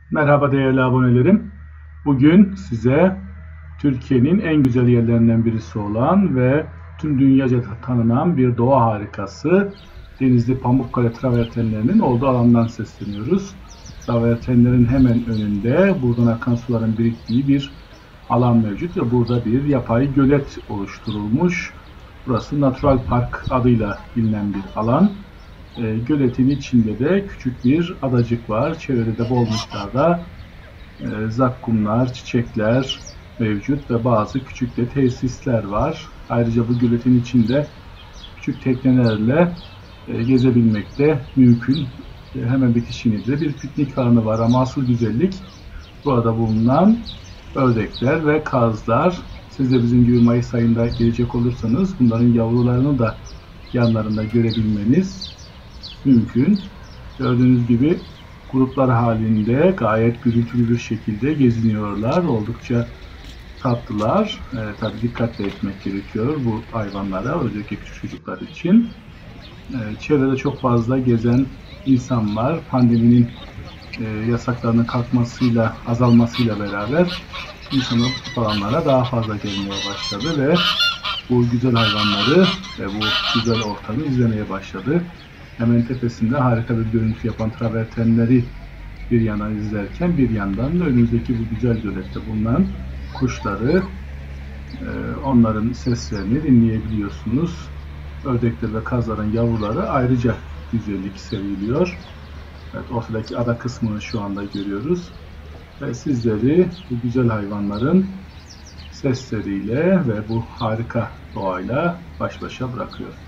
Merhaba değerli abonelerim. Bugün size Türkiye'nin en güzel yerlerinden birisi olan ve tüm dünyaca tanınan bir doğa harikası Denizli Pamukkale travertenlerinin olduğu alandan sesleniyoruz. Travertenlerin hemen önünde buradan akan suların biriktiği bir alan mevcut ve burada bir yapay gölet oluşturulmuş. Burası Natural Park adıyla bilinen bir alan. Göletin içinde de küçük bir adacık var. Çevrede de bol miktarda zakkumlar, çiçekler mevcut ve bazı küçük de tesisler var. Ayrıca bu göletin içinde küçük teknelerle gezebilmek de mümkün. Hemen bitişiğinde bir piknik alanı var ama asıl güzellik burada bulunan ördekler ve kazlar. Siz de bizim gibi Mayıs ayında gelecek olursanız bunların yavrularını da yanlarında görebilmeniz mümkün. Gördüğünüz gibi gruplar halinde gayet gürültülü bir şekilde geziniyorlar. Oldukça tatlılar. Tabii dikkatli etmek gerekiyor bu hayvanlara, özellikle küçük çocuklar için. Çevrede çok fazla gezen insan var. Pandeminin yasaklarının kalkmasıyla, azalmasıyla beraber insanlar bu alanlara daha fazla gelmeye başladı ve bu güzel hayvanları ve bu güzel ortamı izlemeye başladı. Hemen tepesinde harika bir görüntü yapan travertenleri bir yandan izlerken bir yandan da önümüzdeki bu güzel gölette bulunan kuşları, onların seslerini dinleyebiliyorsunuz. Ördekler ve kazların yavruları ayrıca güzellik sergiliyor. Evet, ortadaki ada kısmını şu anda görüyoruz. Ve sizleri bu güzel hayvanların sesleriyle ve bu harika doğayla baş başa bırakıyor.